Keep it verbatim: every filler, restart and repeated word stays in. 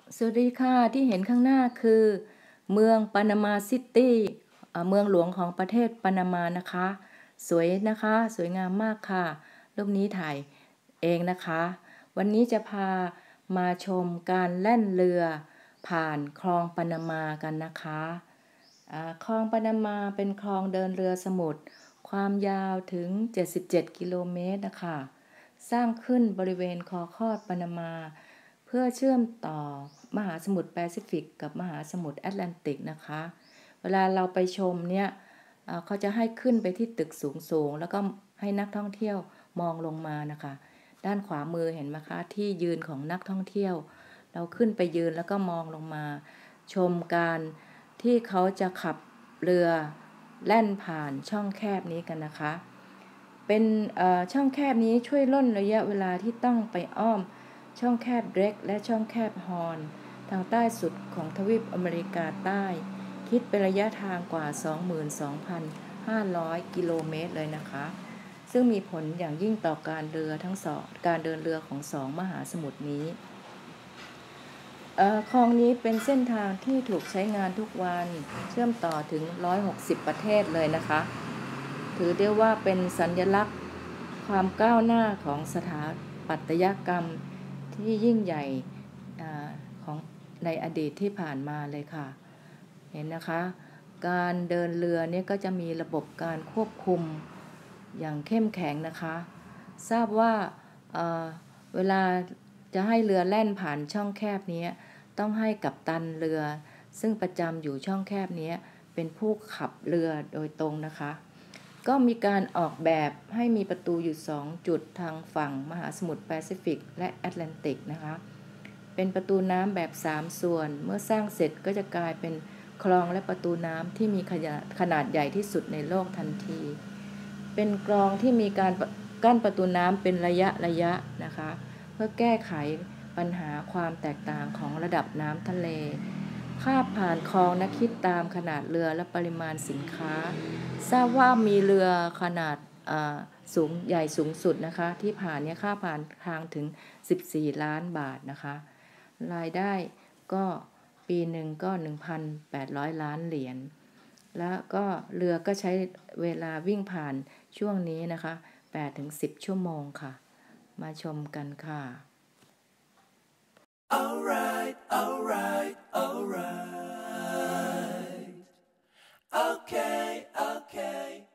สวัสดีค่ะที่เห็นข้างหน้าคือเมืองปานามาซิตี้เอ่อเมืองหลวงของประเทศปานามานะคะสวยนะคะสวยงามมากค่ะรูปนี้ถ่ายเองนะคะวันนี้จะพามาชมการแล่นเรือผ่านคลองปานามากันนะคะอ่าคลองปานามาเป็นคลองเดินเรือสมุทรความยาวถึงเจ็ดสิบเจ็ดกิโลเมตรนะคะสร้างขึ้นบริเวณคอคอดปานามา เพื่อเชื่อมต่อมหาสมุทรแปซิฟิกกับมหาสมุทรแอตแลนติกนะคะเวลาเราไปชมเนี่ยเขาจะให้ขึ้นไปที่ตึกสูงๆแล้วก็ให้นักท่องเที่ยวมองลงมานะคะด้านขวามือเห็นไหมคะที่ยืนของนักท่องเที่ยวเราขึ้นไปยืนแล้วก็มองลงมาชมการที่เขาจะขับเรือแล่นผ่านช่องแคบนี้กันนะคะเป็นช่องแคบนี้ช่วยล่นระยะเวลาที่ต้องไปอ้อมช่องแคบเดร็กและช่องแคบฮอร์นทางใต้สุดของทวีปอเมริกาใต้คิดเป็นระยะทางกว่า สองหมื่นสองพันห้าร้อย กิโลเมตรเลยนะคะซึ่งมีผลอย่างยิ่งต่อการเรือทั้งสองการเดินเรือของสองมหาสมุทรนี้คลองนี้เป็นเส้นทางที่ถูกใช้งานทุกวันเชื่อมต่อถึงหนึ่งร้อยหกสิบประเทศเลยนะคะถือได้ว่าเป็นสัญลักษณ์ความก้าวหน้าของสถาปัตยกรรมที่ยิ่งใหญ่ของในอดีตที่ผ่านมาเลยค่ะเห็นนะคะการเดินเรือเนี่ยก็จะมีระบบการควบคุมอย่างเข้มแข็งนะคะทราบว่า เ, เวลาจะให้เรือแล่นผ่านช่องแคบนี้ต้องให้กัปตันเรือซึ่งประจำอยู่ช่องแคบนี้เป็นผู้ขับเรือโดยตรงนะคะก็มีการออกแบบให้มีประตูอยู่สองจุดทางฝั่งมหาสมุทรแปซิฟิกและแอตแลนติกนะคะเป็นประตูน้ำแบบสามส่วนเมื่อสร้างเสร็จก็จะกลายเป็นคลองและประตูน้ำที่มีขนาดใหญ่ที่สุดในโลกทันทีเป็นคลองที่มีการกั้นประตูน้ำเป็นระยะระยะนะคะเพื่อแก้ไขปัญหาความแตกต่างของระดับน้ำทะเลข้ามผ่านคลองนักคิดตามขนาดเรือและปริมาณสินค้าทราบว่ามีเรือขนาดสูงใหญ่สูงสุดนะคะที่ผ่านเนี่ยค่าผ่านทางถึงสิบสี่ล้านบาทนะคะรายได้ก็ปีหนึ่งก็ หนึ่งพันแปดร้อย ล้านเหรียญแล้วก็เรือก็ใช้เวลาวิ่งผ่านช่วงนี้นะคะ แปดถึงสิบ ชั่วโมงค่ะมาชมกันค่ะ Alright, alright, alright. Okay, okay.